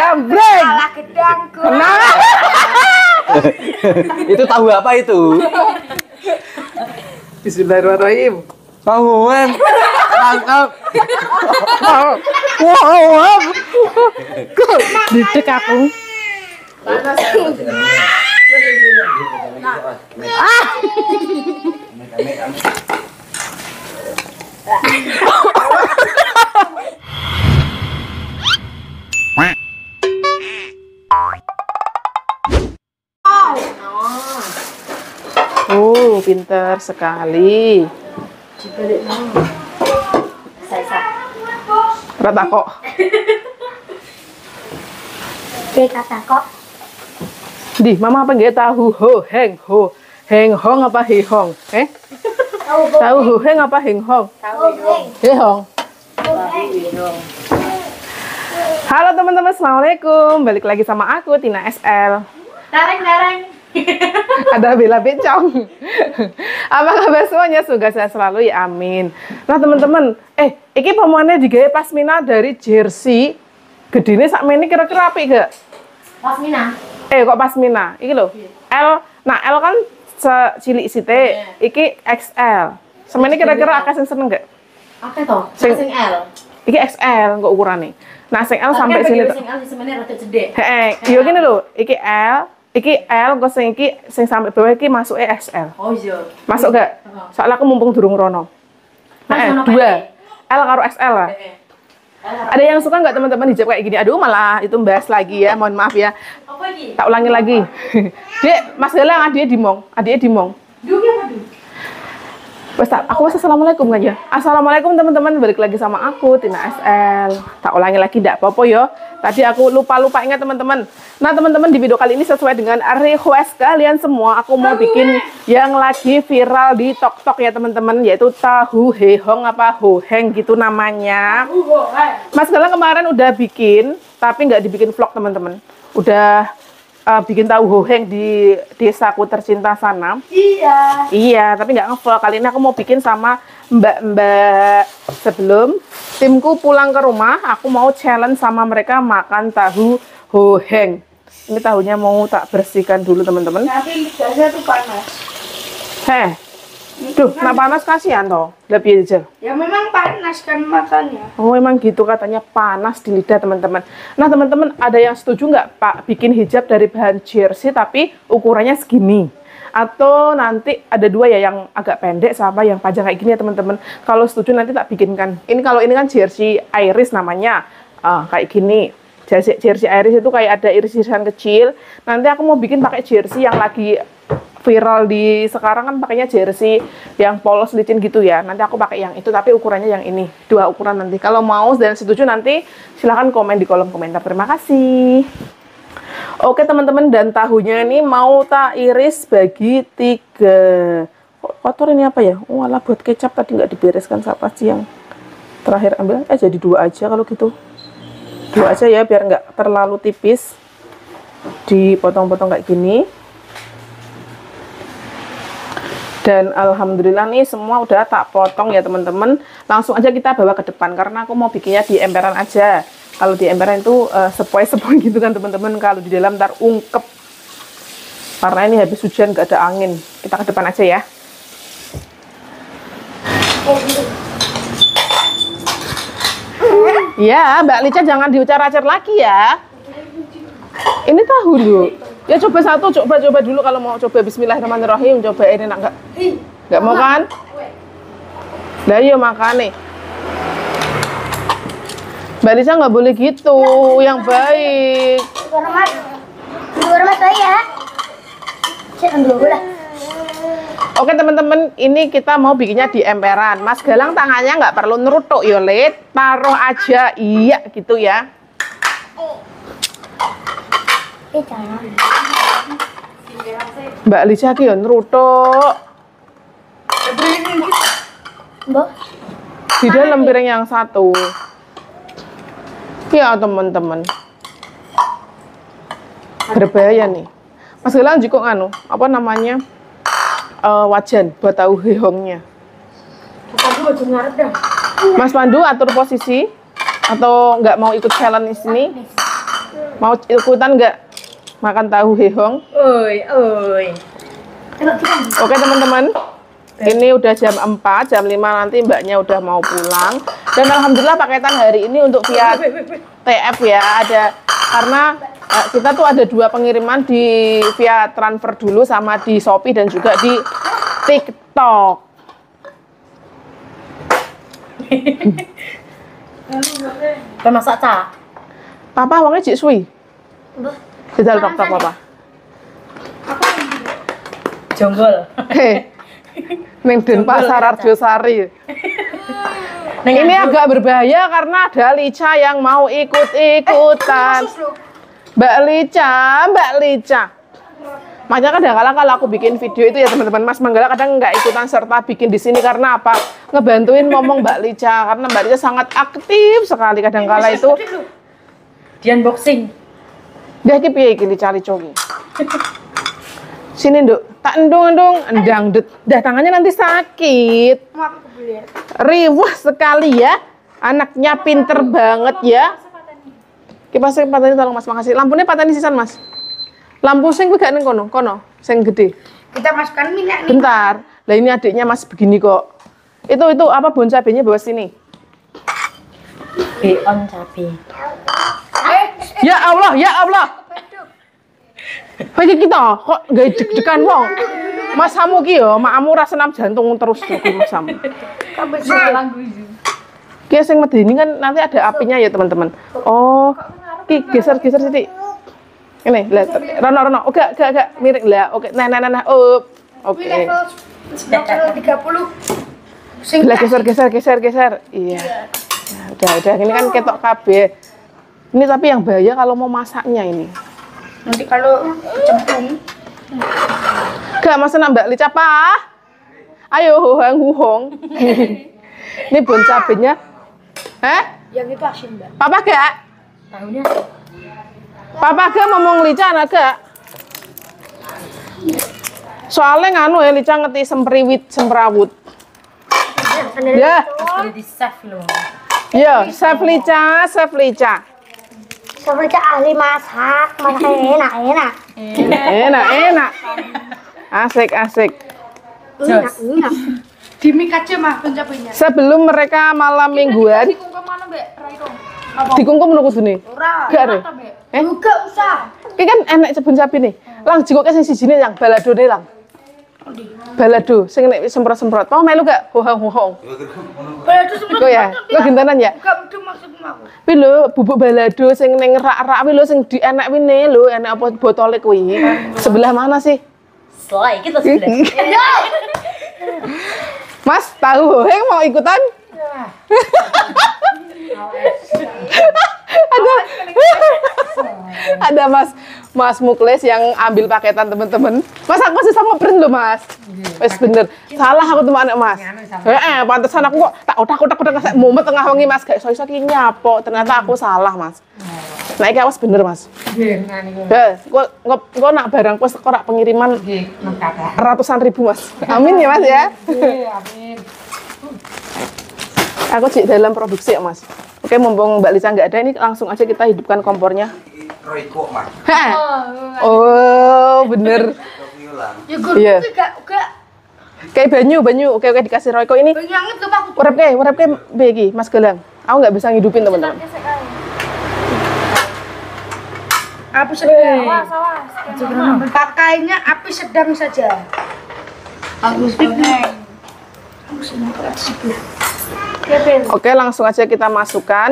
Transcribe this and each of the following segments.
Jambreng. Salah gedangku. Nah. Itu tahu apa itu? Bismillahirrahmanirrahim. Tahuan. Mantap. Wow. Dicek aku. Oh, pintar sekali. Rata kok. Kata kok. Di, mama apa nggak tahu heng hong apa hehong? Tahu heng apa heng hong? Hehong. Halo teman-teman, assalamualaikum. Balik lagi sama aku Tina SL. Dareng. Ada Bella Bencong. Apa kabar semuanya? Semoga sehat selalu ya, amin. Nah teman-teman, iki pemuannya digawe pasmina dari jersey. Gedine sakmene kira-kira apik gak? Pasmina. Kok pasmina? Iki lho. L. Nah, L kan cilik sithik. Iki XL. Semene kira-kira akeh sing seneng gak? Oke toh. Sing L. Iki XL kok ukurane. Nah, sing L sampai sini. Sing L sebenarnya rada cedek. Iya gini lho, iki L. Iki L, kok sing iki sing sampai bawah iki masuk XL. Oh iya. Masuk gak? Soalnya aku mumpung durung rono. Nah, 2. L karo XL lah. Ada yang suka nggak teman-teman hijab kayak gini? Aduh, malah itu bahas lagi ya. Mohon maaf ya. Apa iki? Tak ulangi lagi. Dek, Mas Galang adiknya dimong. Duh ya aduh. Wes aku assalamualaikum kan ya. Assalamualaikum teman-teman, balik lagi sama aku Tina SL. Tak ulangi lagi enggak apa-apa ya. Tadi aku lupa ingat teman-teman. Nah, teman-teman di video kali ini sesuai dengan request kalian semua, aku mau bikin yang lagi viral di TikTok ya teman-teman, yaitu tahu hehong apa hoheng gitu namanya. Mas Galang kemarin udah bikin, tapi nggak dibikin vlog teman-teman. Udah bikin tahu hoheng di desaku tercinta sana. Iya, tapi nggak nge-vlog. Kali ini aku mau bikin sama mbak-mbak sebelum timku pulang ke rumah. Aku mau challenge sama mereka makan tahu hoheng. Ini tahunya mau tak bersihkan dulu teman-teman. Tapi gasnya tuh panas. Duh, nah panas kasihan toh. Lebih aja. Ya memang panas kan makannya. Oh, emang gitu katanya panas di lidah teman-teman. Nah teman-teman, ada yang setuju nggak Pak bikin hijab dari bahan jersey tapi ukurannya segini? Atau nanti ada 2 ya, yang agak pendek sama yang panjang kayak gini ya teman-teman. Kalau setuju nanti tak bikinkan. Kalau ini kan jersey iris namanya, kayak gini. Jersey iris itu kayak ada iris-irisan kecil. Nanti aku mau bikin pakai jersey yang lagi viral di sekarang kan, pakainya jersey yang polos licin gitu ya. Nanti aku pakai yang itu tapi ukurannya yang ini. 2 ukuran nanti. Kalau mau dan setuju nanti silahkan komen di kolom komentar. Terima kasih. Oke teman-teman, dan tahunya ini mau tak iris bagi 3. Kotor ini apa ya? Walah, buat kecap tadi nggak dibereskan siapa sih yang terakhir ambil. Jadi 2 aja kalau gitu. 2 aja ya, biar nggak terlalu tipis. Dipotong-potong kayak gini. Dan alhamdulillah nih semua udah tak potong ya teman-teman. Langsung aja kita bawa ke depan karena aku mau bikinnya di emperan aja. Kalau di emperan itu sepoi-sepoi gitu kan teman-teman. Kalau di dalam ntar ungkep. Karena ini habis hujan gak ada angin. Kita ke depan aja ya. Ya, Mbak Lica jangan diucar-acar lagi ya. Ini tahu dulu. Ya coba satu, coba dulu kalau mau coba. Bismillahirrahmanirrahim. Coba ini enggak? Enggak mau kan? Nah, iya makane. Mbak Lisa nggak boleh gitu, yang baik. Hormat ya. Oke teman-teman, ini kita mau bikinnya di emperan. Mas Galang tangannya nggak perlu nerutuk ya, Lid. Taruh aja, iya gitu ya. Mbak Lisa ki yo nerutuk. Di dalam piring yang satu. Ya teman-teman. Berbahaya nih. Mas Galang juga nganu, apa namanya? Wajan buat tahu hehongnya. Mas Pandu atur posisi atau nggak mau ikut challenge di sini? Mau ikutan nggak makan tahu hehong? Oi, oi. Oke teman-teman, ini udah jam 4, jam 5 nanti mbaknya udah mau pulang. Dan alhamdulillah paketan hari ini untuk via TF ya, ada karena kita tuh ada 2 pengiriman di via transfer dulu sama di Shopee dan juga di TikTok. Kan masak cah. Papa wongnya jik suwi. Jajal tok-tok papa. Jonggol. Neng Denpasar Arjosari. Ini agak berbahaya karena ada Lica yang mau ikut-ikutan. Mbak Lica. Makanya kadang-kadang kalau aku bikin video itu ya teman-teman, Mas Manggala kadang nggak ikutan serta bikin di sini karena apa? Ngebantuin ngomong Mbak Lica karena Mbak Lica sangat aktif sekali kadang-kala itu. Di unboxing. Dia iki piye iki Lica Licoki. Sini, Nduk. Tak endung-endung, endang-dut. Dah tangannya nanti sakit. Mau aku beli. Riwah sekali ya. Anaknya pinter banget ya. Kipasnya patani tolong Mas, makasih. Lampunya patani sisan Mas. Lampu sing kuwi gak ning kono, sing gede. Kita masukkan minyak nih. Bentar. Lah ini adiknya Mas begini kok. Itu apa bon cabenya bawa sini. Beon cabe. Ya Allah, ya Allah. Kayak kita kok gak deg-degan wong. Mas kamu ki yo, makmu rasa senam jantung terus sama. Ki sing medeni kan nanti ada apinya ya, teman-teman. Oh, ki geser-geser sithik. Ini, lah, Rono. Oke, gak miring lah. Oke, nah. Oke. Level 30. Lah geser. Iya. Ya, udah. Ini kan ketok kabeh. Ini tapi yang bahaya kalau mau masaknya ini. Nanti kalau cemplung. Gak masa Mbak Lica apa? Ayo huhong. Ini bon cabenya. Yang itu asin, Mbak. Papa gak? Tahunya Papa gak ngomong Lica anak gak? Soalnya nganu ya Lica ngerti semperawut. Ya. boleh di save loh. Ya, chef Lica. Seperti ahli masak enak. Enak. Asik. Enak. Di mik aja mah pencapainya. Sebelum mereka malam mingguan, Kungkum mana, Mbak? Raiko. dikungkum nunggu sini. Ora. Gak ada. Enggak usah. Ini kan enak sabun sapi nih. Lang jenguknya sing sijine yang balado nih lang. Balado, sing nek semprot-semprot. Mau melu gak? Hohong. Balado semprot. Kok ya? Lo gintanan ya? Enggak itu maksudmu aku. Kuwi lho bubuk balado sing ning rak-rak kuwi lho sing dienak wine lho, enak apa botole kuwi. Sebelah mana sih? Selai kita sebelah. Mas, tahu heng mau ikutan? ada Mas Muklis yang ambil paketan teman-teman. Mas aku masih sama print loh Mas. Wes bener. Salah aku tuh anak Mas. Pantesan aku kok tak otak mumet tengah wengi Mas gak iso ki nyapok. Ternyata aku salah Mas. Nah iki awas bener Mas. Kok nak barang pos kok rak pengiriman ratusan ribu Mas. Amin ya Mas ya. Amin. Aku cik dalam produksi ya Mas. Oke, mumpung Mbak Lica nggak ada, ini langsung aja kita hidupkan kompornya. Royko, Mas. Oh, bener. Ya gue enggak. Kayak banyu. Oke, dikasih Royko ini. Banyak banget tuh Pak. Urep ke begi, Mas Gelang. Aku nggak bisa ngidupin teman-teman. Api sedang. Awas. Pakainya api sedang saja. Agus banget. Oke, langsung aja kita masukkan.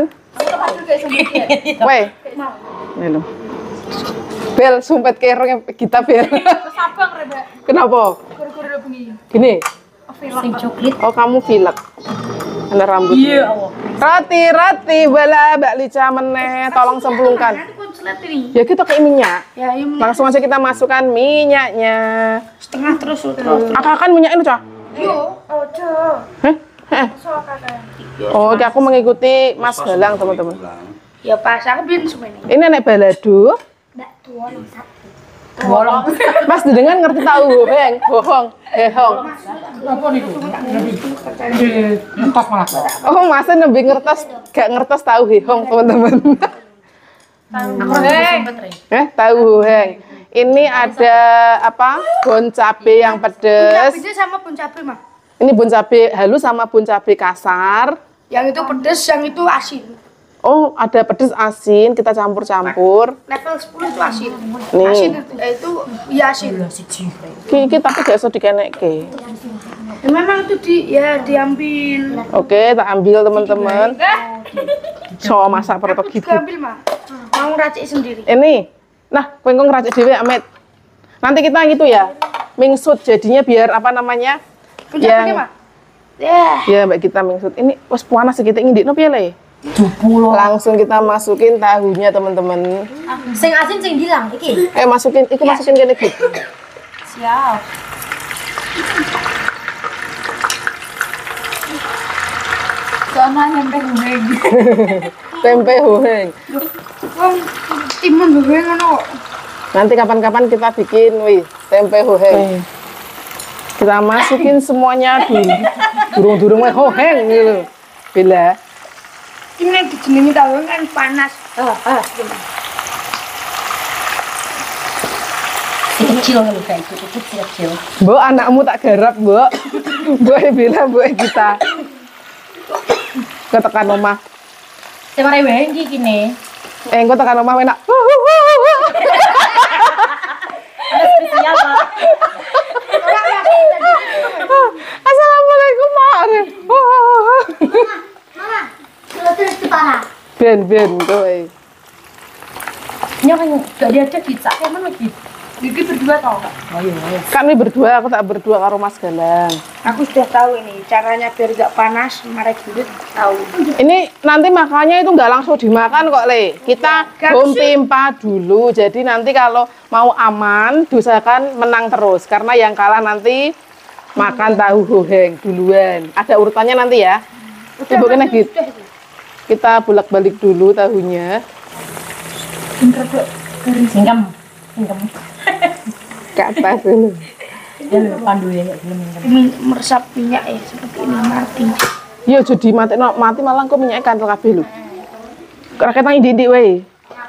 Weh. Ini loh. Bel, sumpet kerong kita Bel. Sabang Reba. Kenapa? Guru-guru bengi. Gini. Sing coklat. Oh, kamu pilek. Ada rambut. Iya, Allah. Rati, bala Mbak Lica meneh, tolong semplungkan. Nanti konslet ini. Ya kita ke minyak. Ya, ini Langsung aja kita masukkan minyaknya. setengah terus. Akakan minyak ini, Cah. Yo, ojo. Soal kakak. Oh, oke, aku mengikuti Mas Galang, teman-teman. Ya pas aku bikin semua ini. Ini anak balado. Mbak tua yang satu. Bolong. Mas dengan ngerti tahu, hehong. Apa niku? Ngetos malah. Oh, Mas lebih ngertos, gak ngertos tahu hehong, teman-teman. Tahu heng. Ini ada apa? Bon cabe yang pedes. Cabai sama pun cabai mah. Ini bon cabe halus sama bon cabe kasar. Yang itu pedes, yang itu asin. Oh, ada pedes asin, kita campur-campur. Level 10 itu asin. Nih. Asin itu ya asin. Iki tapi gak iso dikenekke. Ya, memang itu diambil. Oke, tak ambil teman-teman. So masak perut Aku gitu. juga ambil mah. Mau racik sendiri. Ini. Nah, kowe engko ngracik dhewe, Amet. Nanti kita gitu ya. Mingsut jadinya biar apa namanya? Pun cabai mah. Ya. Ya, Mbak kita mingsut. Ini wis panas kita ngindikno piye le? Langsung kita masukin tahunya, teman-teman. Sing asin sing bilang iki. Masukin kene gitu. Siap. Soalnya nyampe hubeng. Tempe horeng. Wong timun gue ngono. Nanti kapan-kapan kita bikin tempe horeng. Kita masukin semuanya dulu. Durung-durung horeng gitu. Bila Ini dijenengi tahu kan panas. Kecil lho kayak itu kecil. Mbok anakmu tak garap, Mbok. Mbok bilang mbok kita. Ketekan omah. Sing mare wae iki kene. Engko tekan omah enak. Ada spesial, Pak. Assalamualaikum, Mak. Mama, terus kepala. Ben kowe. Nyong gak diajak kita. Emang lagi. Gigi berdua tau nggak? Kami berdua, aku tak berdua karo Mas Galang. Aku sudah tahu ini caranya biar gak panas, marah gitu tahu. Ini nanti makannya itu nggak langsung dimakan kok, Le. Kita pimpa dulu. Jadi nanti kalau mau aman, diusahakan menang terus. Karena yang kalah nanti makan tahu horeng duluan. Ada urutannya nanti ya. Ibu kena gitu. Kita bolak-balik dulu tahunya. Singkem. Ke atas dulu. Ya lu pandu ya belum. Ini meresap minyak ya seperti ini mati. Yo jadi mati malah kok minyaknya kantel kabeh lho. Raketang indik wae.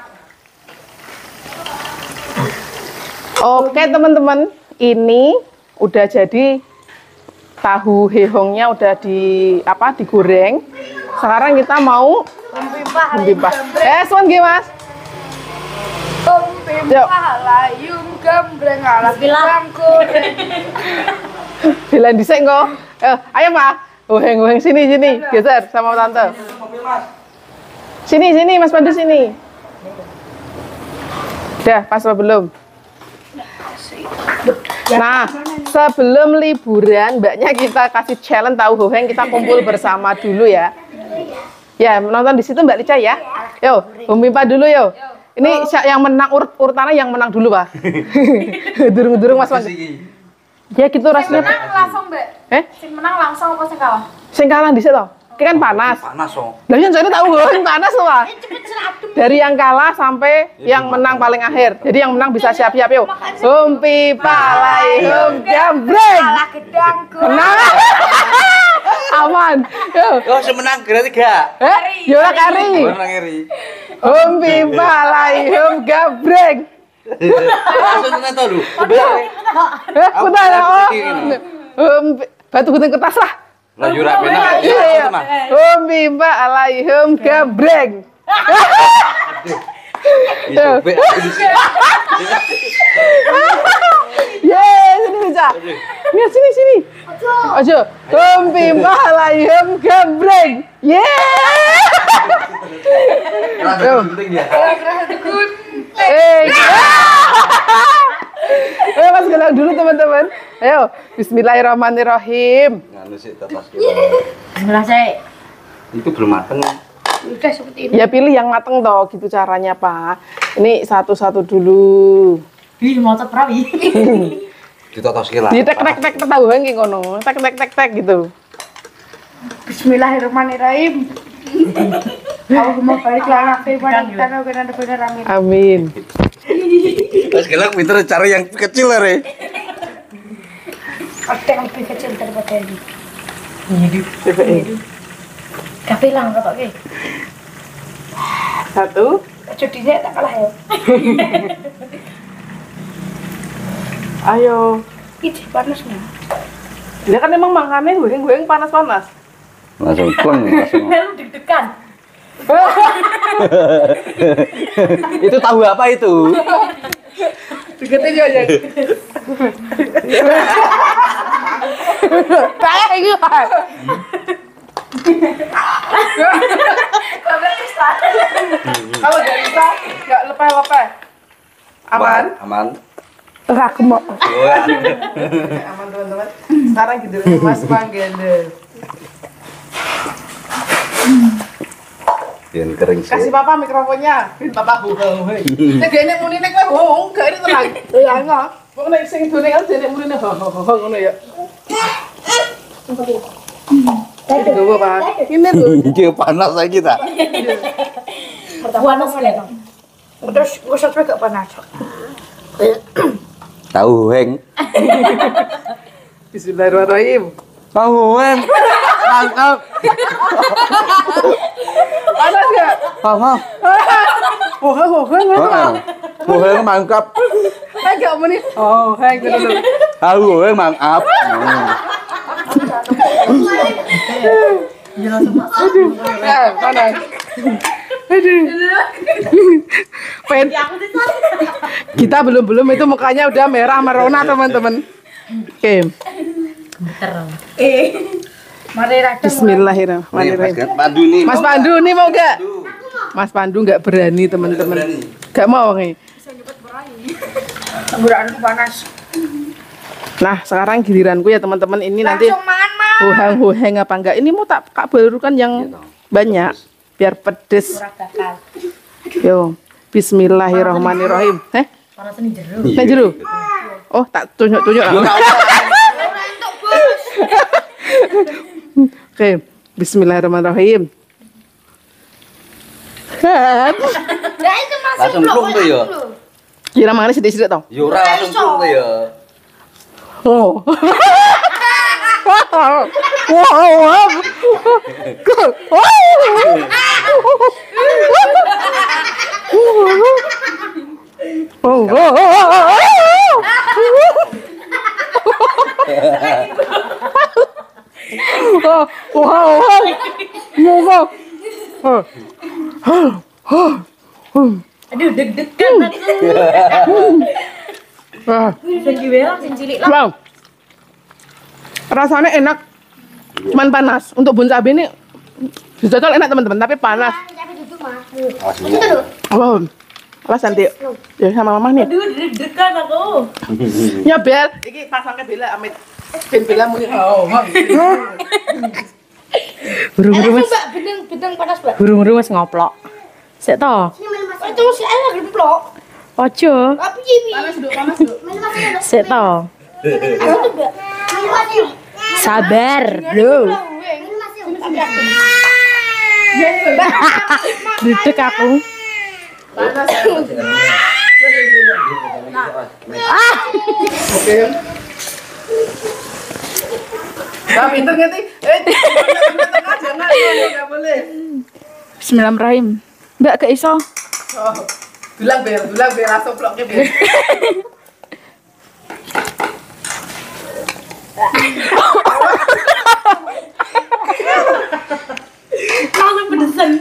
Oke teman-teman, ini udah jadi tahu hehongnya udah digoreng. Sekarang kita mau mempimpah. Suan nggih, Mas. Mempimpah layung gambreng ala goreng. Bilang dhisik kok. Ayo, Pak. Oheng sini geser sama tante. Sini Mas Pandu sini. Udah pas apa belum? Nah, sebelum liburan, mbaknya kita kasih challenge tahu hoheng, kita kumpul bersama dulu ya. Ya, menonton di situ Mbak Lica ya. Yo, Mimpa dulu yo. Ini yang menang urutannya yang menang dulu, Pak. Durung-durung Mas Pandu. Ya gitu rasanya. Menang langsung, Mbak. Sing menang langsung apa sing kalah? Sing kalah dhisik to. Ki kan panas. Panas kok. Lah yang jadi tahu hoheng panas loh, Pak. Dari yang kalah sampai yang menang paling akhir. Jadi yang menang bisa siap-siap yo. Humpi palai hum gambreng. Kalah gedangku. Menang. Aman. Yo. Oh, semenang gerak 3. Yo lah kari. Menang iri. Humpi palai hum gambreng. Langsung nonton lu. Putar ya. Humpi batu gunting kertas lah. Lah yo ra benar. Iya. Humpi palai hum gambreng. Sini bisa. Ya sini. Aja. Humpi palai hum gambreng. Langsung penting ya. Ayo Mas Galang dulu teman-teman. Ayo, bismillahirrahmanirrahim. Nganu sih tetas Bismillah saya. Itu belum mateng. Udah seperti ini. Ya pilih yang mateng toh, gitu caranya Pak. Ini satu-satu dulu. Ih, mau perawi. Ditotos ki lah. Di tek tahu ki ngono. Tek gitu. Bismillahirrahmanirrahim. Allahumma barik lana fi barakatana wa qina adzabannar amin. Amin. Mas Galang pinter cara yang kecil ya, Re. Ada yang lebih kecil daripada ini. Kafe lang kata ke. 1, Judinya tak kalah ya. Ayo. Ih, panas nih. Dia kan emang makannya goreng-goreng panas-panas. Langsung pleng langsung. Lu deg-degan. Itu tahu apa itu? Deketin aja. Kayak gitu. Kalau nggak bisa, nggak lepeh-lepeh. Aman? Aman. Rakemo. Oh, ya. Aman teman-teman. Sekarang gitu Mas Panggende. Yang kering sih. Kasih papa mikrofonnya. Papa buheng. Nek dene muni nek kowe bohong, gak ini tenang. Ya enggak. Wong nek sing dene kan dene muni ho ngono ya. Tadi gue Pak. Ini lho. Iki panas lagi kita. Panas ya. Terus gue sampai gak panas. Tahu heng. Bismillahirrahmanirrahim. Tahu heng. Mantap. Panas enggak? Panas. Heng mantap. Agak muni. Oh, hang gitu. Tahu heng mantap. Panas. Aduh. Kita belum itu mukanya udah merah merona teman-teman. Oke. Mari radang. Bismillahirrahmanirrahim. Pandu nih. Mas Pandu nih mau gak? Mas Pandu nggak berani teman-teman. Gak mau nih. Tenggorokanku panas. Nah sekarang giliranku ya teman-teman ini nanti Langsung mangan, Mas. hohang apa enggak? Ini mau tak kak barukan yang banyak biar pedes. Yo, Bismillahirrahmanirrahim. Panas nih jero. Nek jero. Oh, tak tunjuk-tunjuk. Oke, Bismillahirrahmanirrahim. Lah itu masih Langsung plung tuh ya. Kira mangane sithik-sithik to. Ya ora langsung plung tuh ya. Oh. Wow. Aduh deg-degan aku. Sing diwelang sing cilik lah. Wow. Rasanya enak. Cuman panas. Untuk bun cabai ini jajal enak teman-teman, tapi panas. Aslinya. Wow. Awas nanti. Ya sama mama nih. Aduh deg-degan aku. Ya Bel, iki pasangke Bella amit. Ben Bella muni. Burung-burung wis. Mbak, bidang panas, Mbak. Burung-burung wis ngoplok. Sik to. Itu si ayah gemplok. Ojo. Tapi ini. Panas dulu. Aku Sik to. tuh, Mbak. Sabar, Bro. Duduk aku. Panas. Oke. Nah, pinter ngerti? Jangan, nggak boleh. Bismillahirrahmanirrahim. Mbak gak iso. Oh, bilang Bel, langsung vlognya Bel. Langsung pedesan.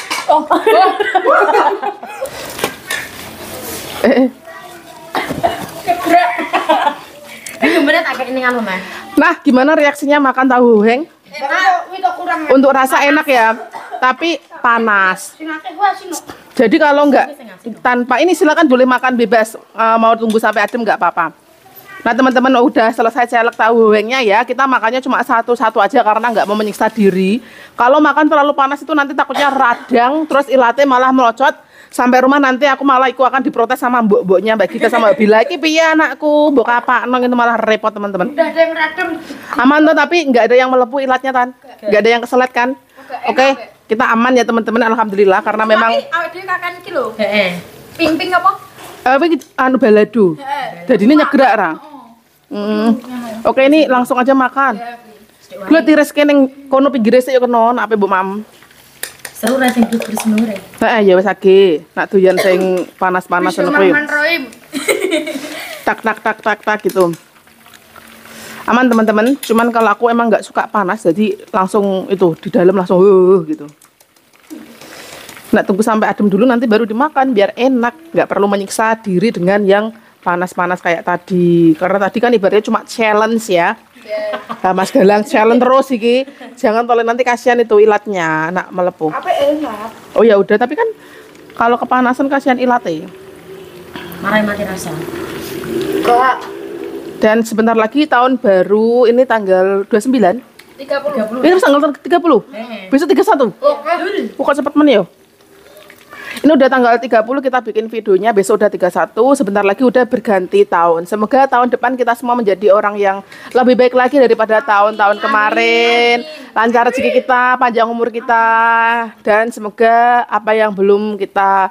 Ini gimana tak kayak ini kan Mama? Nah, gimana reaksinya makan tahu heng? Enak, itu kurang. Untuk rasa enak ya, tapi panas. Sing akeh gua sino. Jadi kalau nggak tanpa ini silakan boleh makan bebas. Mau tunggu sampai adem nggak apa-apa. Nah teman-teman udah selesai celek tahu hengnya ya, kita makannya cuma satu-satu aja karena nggak mau menyiksa diri. Kalau makan terlalu panas itu nanti takutnya radang, terus ilate malah melocot. Sampai rumah nanti aku malah akan diprotes sama mbok-mboknya Mbak Gita sama Mbak Bila. Iki piye anakku, mbok kapakno itu malah repot teman-teman. Udah ada yang radem. Aman tuh tapi nggak ada yang melepuh ilatnya Tan. Nggak ada yang keselet kan? Oke, kita aman ya teman-teman alhamdulillah karena memang awake dhewe kakan iki lho. Heeh. Ping-ping apa? anu balado. Jadi ini nyegrak ra. Oke ini langsung aja makan. Gue tiris kening kono pinggire sik yo kena apa Bu Mam. Seru ra sing bersnure. Ya wis age. Nak doyan sing panas-panas ngono kuwi. Roim. Tak gitu. Aman teman-teman, cuman kalau aku emang nggak suka panas, jadi langsung itu di dalam langsung gitu. Nak tunggu sampai adem dulu, nanti baru dimakan biar enak, nggak perlu menyiksa diri dengan yang panas-panas kayak tadi. Karena tadi kan ibaratnya cuma challenge ya. Nah, Mas Galang challenge terus iki. Jangan tolong nanti kasihan itu ilatnya, nak melepuh. Apa enak? Oh ya udah, tapi kan kalau kepanasan kasihan ilatnya. Marai mati rasa. Kak, Dan sebentar lagi tahun baru, ini tanggal 29. 30. Ini tanggal 30. Besok 31. Bukan cepet men ya. Ini udah tanggal 30 kita bikin videonya, besok udah 31, sebentar lagi udah berganti tahun. Semoga tahun depan kita semua menjadi orang yang lebih baik lagi daripada tahun-tahun kemarin. Lancar rezeki kita, panjang umur kita, dan semoga apa yang belum kita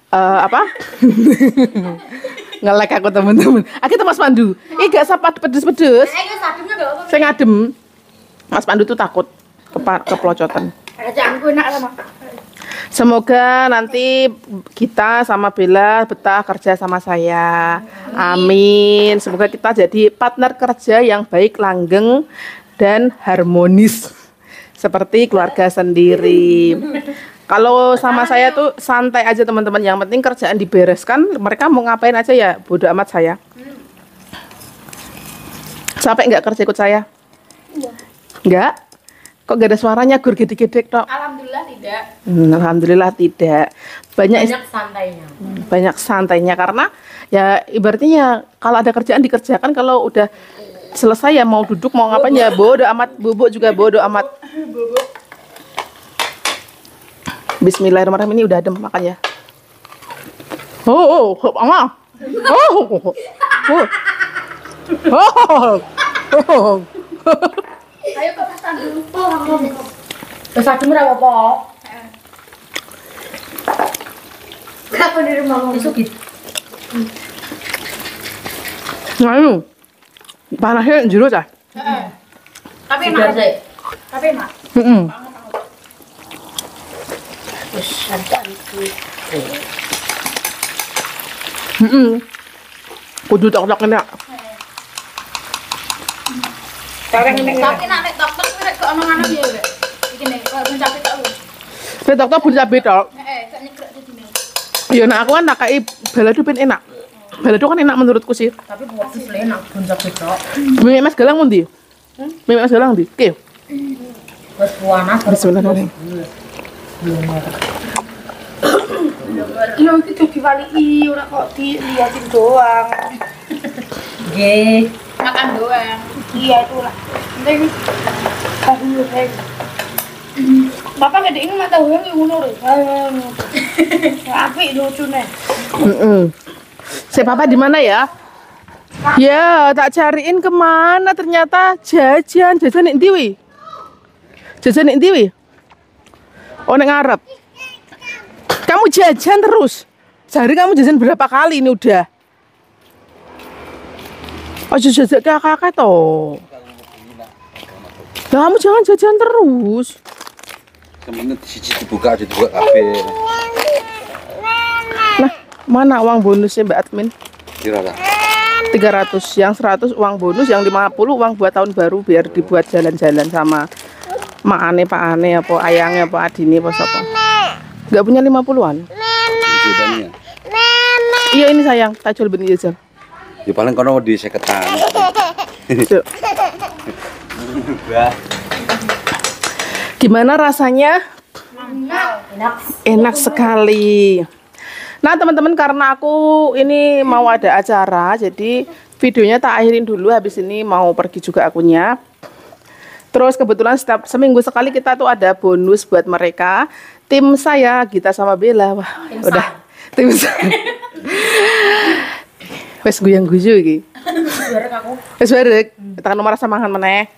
ngelek aku temen-temen. Kita Mas Pandu. Gak sapat pedes-pedes. Saya ngadem. Mas Pandu tuh takut keplocotan. Kerjaanku enak sama. Semoga nanti kita sama Bella betah kerja sama saya. Amin. Semoga kita jadi partner kerja yang baik, langgeng, dan harmonis. Seperti keluarga sendiri. Kalau sama saya tuh santai aja teman-teman. Yang penting kerjaan dibereskan. Mereka mau ngapain aja ya bodo amat saya. Sampai nggak kerja ikut saya? Nggak? Kok gak ada suaranya gur gede-gede tok? Alhamdulillah tidak. Alhamdulillah tidak. Banyak santainya. Banyak santainya karena ya ibaratnya ya, kalau ada kerjaan dikerjakan, kalau udah selesai ya mau duduk mau ngapain ya bodo amat. Bubuk juga bodo amat. Bismillahirrahmanirrahim, ini udah adem makan ya. Mama. Ayo ke pasan dulu. Terus adem ora apa-apa. Kenapa di rumah ngomong? Isu gitu. Nah ini panasnya jero cah. Tapi Segar enak. sih. Tapi enak. Kudu tok-tok enak. Tapi nak nek tok-tok nek kok ono-ono ya udah. Iki nek kok mencapai tok. Saya tok-tok pun cabai tok. Sak nyekrek di sini. Ya nah aku kan tak kai balado ben enak. Balado kan enak menurutku sih. Tapi buat sih enak buncak bedok. Mie Mas Galang mundi? Mie Mas Galang ndi? Oke. Wes panas Bismillahirrahmanirrahim. Yo itu diwali ora kok diliatin doang. Nggih. Makan doang. Iya itu lah. Penting tahu heng. Bapak gede ini mata heng ngono lho. Apik lucune. Si Papa di mana ya? Ya, tak cariin kemana ternyata jajan nek ndi wi? Jajan nek ndi wi? Oh nek ngarep. Kamu jajan terus. Sehari kamu jajan berapa kali ini udah? Oh jajan kakak toh. Nah, kamu jangan jajan terus. Kemudian siji dibuka kabeh. Nah, mana uang bonusnya Mbak Admin? Kira-kira 300, yang 100 uang bonus, yang 50 uang buat tahun baru biar dibuat jalan-jalan sama Mak Ane, Pak Ane, apa ayangnya, apa adine, apa siapa. Nggak punya 50-an? jawabannya. Iya ini sayang, tak jual benih jajan. Ya paling kono di seketan. Yuk. Gimana rasanya? Enak sekali. Nah teman-teman, karena aku ini mau ada acara, jadi videonya tak akhirin dulu. Habis ini mau pergi juga akunya. Terus kebetulan setiap seminggu sekali kita tuh ada bonus buat mereka. Tim saya, Gita sama Bella. Wah, udah tim saya. Wes guyang-guyu iki. Bareng aku. Wes barek. Tekan nomor samangan meneh.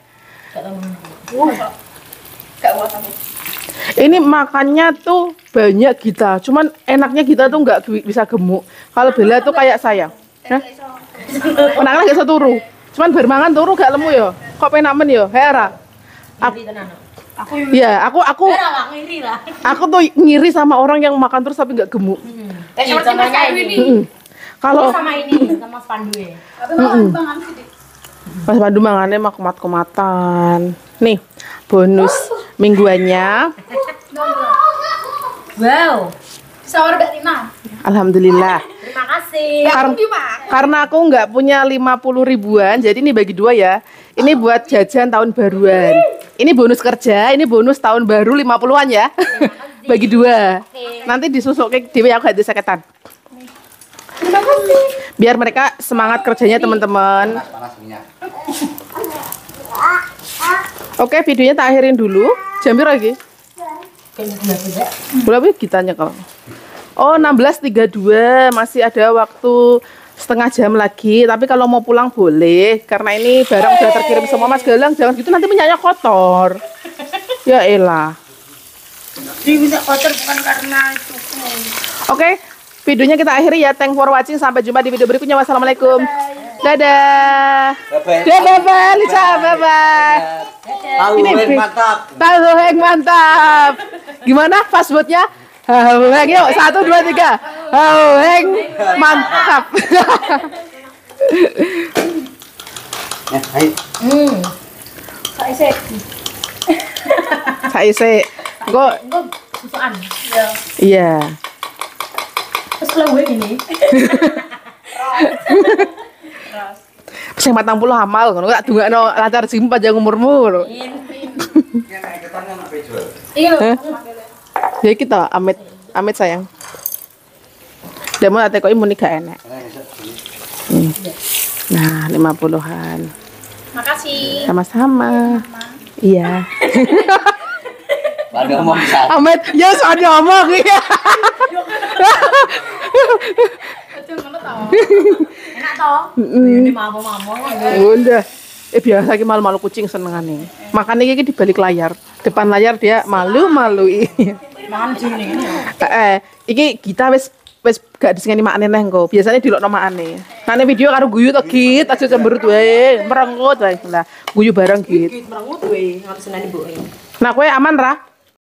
Gak kuat aku. Ini makannya tuh banyak Gita, cuman enaknya Gita tuh nggak bisa gemuk. Kalau Bella tuh kayak saya. Hah? Menangnya gak bisa turu. Cuman bermangan turu gak lemu ya. Kok penak men ya? Hera. Jadi tenan. Ya, aku Ora ngiri lah. aku tuh ngiri sama orang yang makan terus tapi nggak gemuk. Kayak seperti Mas Kayu ini. Kalau Sama ini sama Mas Pandu ya. Mas Pandu mangannya mah kumat-kumatan. Nih, bonus mingguannya. Wow. Sahur Mbak Tina. Alhamdulillah. Terima kasih. Karena aku nggak punya 50 ribuan, jadi ini bagi dua ya. Ini buat jajan tahun baruan. Ini bonus kerja, ini bonus tahun baru 50-an ya. Bagi dua. Nanti disusuk ke dewe aku ganti saketan. Biar mereka semangat kerjanya teman-teman. Panas minyak. Oke, videonya tak akhirin dulu. Jam berapa lagi? Berapa kitanya kalau? Oh, 16.32, masih ada waktu setengah jam lagi. Tapi kalau mau pulang boleh, karena ini barang udah terkirim semua. Mas Galang, jangan gitu nanti minyaknya kotor. Ya elah. Dia bisa kotor bukan karena itu. Oke, videonya kita akhiri ya. Thanks for watching. Sampai jumpa di video berikutnya. Wassalamualaikum. Dadah. Bye-bye. Dadah, Lisa. Bye-bye. Tahu Ini yang mantap. Tahu yang mantap. Gimana passwordnya? Heng, yuk 1, 2, 3. Heng, mantap. Ya, ayo. Saya sih, kok Susuan. iya. Terus lewe gini. Sing 40 hamal ngono gak dungakno lancar jim panjang umurmu. Iya. Ya kita amit sayang. Demo ate kok imuni gak enak. Nah, 50-an. Makasih. Sama-sama. Iya. Pada ngomong satu. Amit, ya soalnya ngomong ya. Enak toh? Ini mamo-mamo. Udah. Biasa ki malu-malu kucing senengane. Makane iki di balik layar. Depan layar dia malu-malui. Mangan sini. Iki kita wis gak disengeni makane neh engko. Biasane dilokno makane. Nane video karo guyu to Git, aja cemberut wae, merengut wae. Lah, guyu bareng Git. Merengut we, ngarep senani mboke. Nah, kowe aman ra?